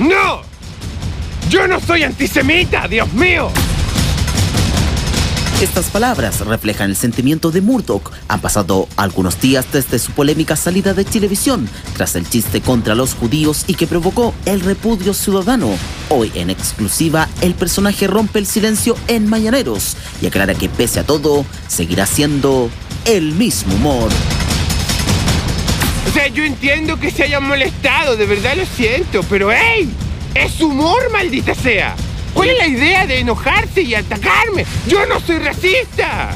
¡No! ¡Yo no soy antisemita, Dios mío! Estas palabras reflejan el sentimiento de Murdoch. Han pasado algunos días desde su polémica salida de Chilevisión, tras el chiste contra los judíos y que provocó el repudio ciudadano. Hoy, en exclusiva, el personaje rompe el silencio en Mañaneros y aclara que pese a todo, seguirá siendo el mismo humor. O sea, yo entiendo que se hayan molestado, de verdad lo siento, pero ¡ey! ¡Es humor, maldita sea! ¿Cuál es la idea de enojarse y atacarme? ¡Yo no soy racista!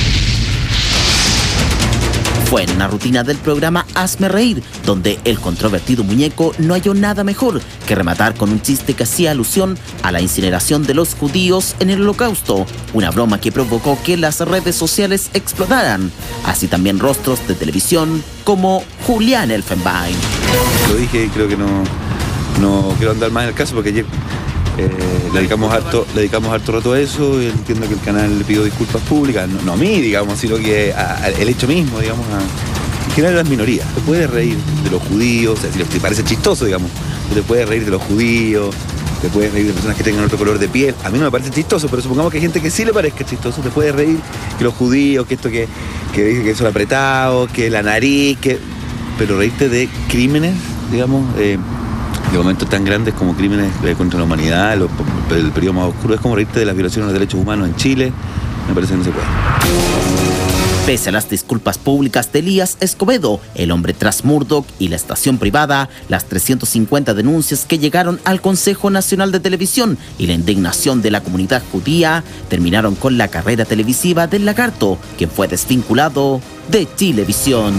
Fue en una rutina del programa Hazme Reír, donde el controvertido muñeco no halló nada mejor que rematar con un chiste que hacía alusión a la incineración de los judíos en el Holocausto, una broma que provocó que las redes sociales explotaran, así también rostros de televisión como Julián Elfenbein. Lo dije y creo que no quiero andar más en el caso porque ayer le dedicamos harto rato a eso y entiendo que el canal le pidió disculpas públicas, no a mí, digamos, sino que el hecho mismo, digamos, en general a las minorías. Te puedes reír de los judíos, o sea, si te parece chistoso, digamos, te puedes reír de los judíos, te puedes reír de personas que tengan otro color de piel. A mí no me parece chistoso, pero supongamos que hay gente que sí le parezca chistoso. Te puedes reír que los judíos, que esto que dice que son apretados, que la nariz, pero reírte de crímenes, digamos, de momentos tan grandes como crímenes contra la humanidad, el periodo más oscuro, es como reírte de las violaciones de los derechos humanos en Chile. Me parece que no se puede. Pese a las disculpas públicas de Elías Escobedo, el hombre tras Murdoch y la estación privada, las 350 denuncias que llegaron al Consejo Nacional de Televisión y la indignación de la comunidad judía terminaron con la carrera televisiva del Lagarto, quien fue desvinculado de Chilevisión.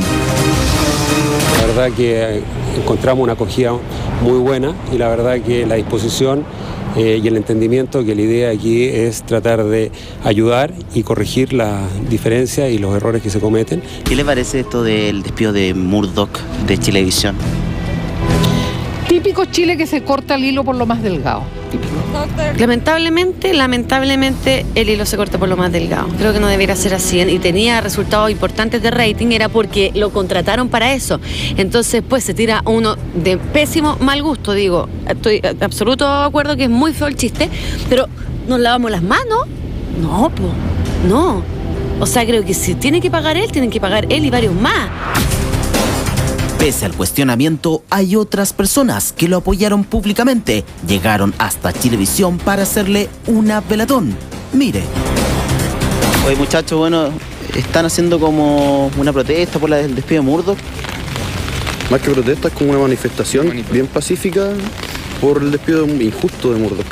La verdad que encontramos una acogida muy buena y la verdad que la disposición y el entendimiento que la idea aquí es tratar de ayudar y corregir las diferencias y los errores que se cometen. ¿Qué le parece esto del despido de Murdoch de Chilevisión? Típico Chile que se corta el hilo por lo más delgado. Típico. Lamentablemente el hilo se corta por lo más delgado. Creo que no debería ser así y tenía resultados importantes de rating, era porque lo contrataron para eso. Entonces pues se tira uno de pésimo mal gusto, digo. Estoy absoluto de acuerdo que es muy feo el chiste, pero ¿nos lavamos las manos? No, pues, no. O sea, creo que si tiene que pagar él, tienen que pagar él y varios más. Pese al cuestionamiento, hay otras personas que lo apoyaron públicamente. Llegaron hasta Chilevisión para hacerle una veladón. Mire. Oye, muchachos, bueno, están haciendo como una protesta por el despido de Murdoch. Más que protesta, es como una manifestación bien pacífica por el despido injusto de Murdoch.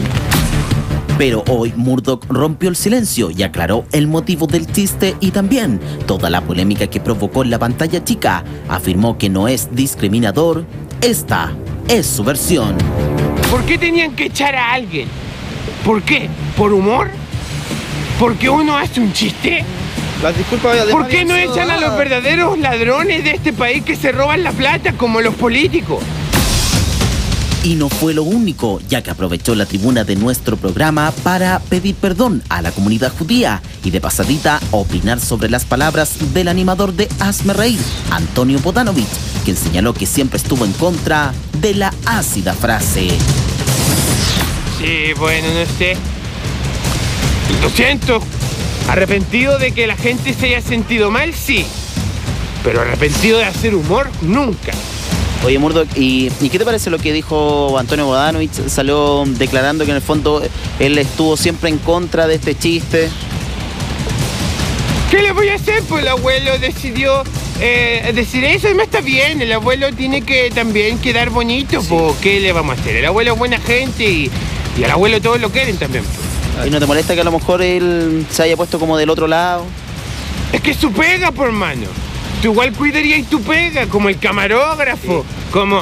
Pero hoy Murdoch rompió el silencio y aclaró el motivo del chiste y también toda la polémica que provocó en la pantalla chica. Afirmó que no es discriminador. Esta es su versión. ¿Por qué tenían que echar a alguien? ¿Por qué? ¿Por humor? ¿Porque uno hace un chiste? Las disculpas, ¿Por qué no echan a los verdaderos ladrones de este país que se roban la plata como los políticos? Y no fue lo único, ya que aprovechó la tribuna de nuestro programa para pedir perdón a la comunidad judía y de pasadita opinar sobre las palabras del animador de Hazme Reír, Antonio Bodanovich, quien señaló que siempre estuvo en contra de la ácida frase. Sí, bueno, no sé. Lo siento. Arrepentido de que la gente se haya sentido mal, sí. Pero arrepentido de hacer humor, nunca. Oye, Murdoch, ¿y qué te parece lo que dijo Antonio Bodanovich? Salió declarando que en el fondo él estuvo siempre en contra de este chiste. ¿Qué le voy a hacer? Pues el abuelo decidió decir eso y me está bien. El abuelo tiene que también quedar bonito. Sí. Pues, ¿qué le vamos a hacer? El abuelo es buena gente y al abuelo todos lo quieren también. ¿Y no te molesta que a lo mejor él se haya puesto como del otro lado? Es que es su pega, por hermano. Tú igual cuidarías tu pega, como el camarógrafo, como...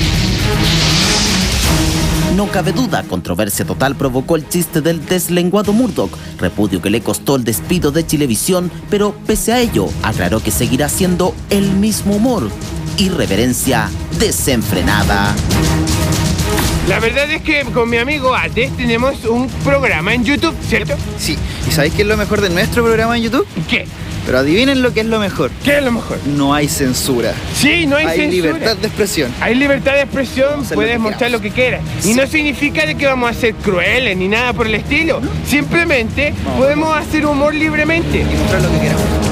No cabe duda, controversia total provocó el chiste del deslenguado Murdoch, repudio que le costó el despido de Chilevisión, pero pese a ello, aclaró que seguirá siendo el mismo humor, irreverencia desenfrenada. La verdad es que con mi amigo Ates tenemos un programa en YouTube, ¿cierto? Sí. ¿Y sabéis qué es lo mejor de nuestro programa en YouTube? ¿Qué? Pero adivinen lo que es lo mejor. ¿Qué es lo mejor? No hay censura. Sí, no hay censura. Hay libertad de expresión. Hay libertad de expresión, Podemos hacer puedes lo que mostrar lo que queramos. quieras. Sí. Y no significa de que vamos a ser crueles ni nada por el estilo. Simplemente podemos hacer humor libremente. Y mostrar lo que queramos.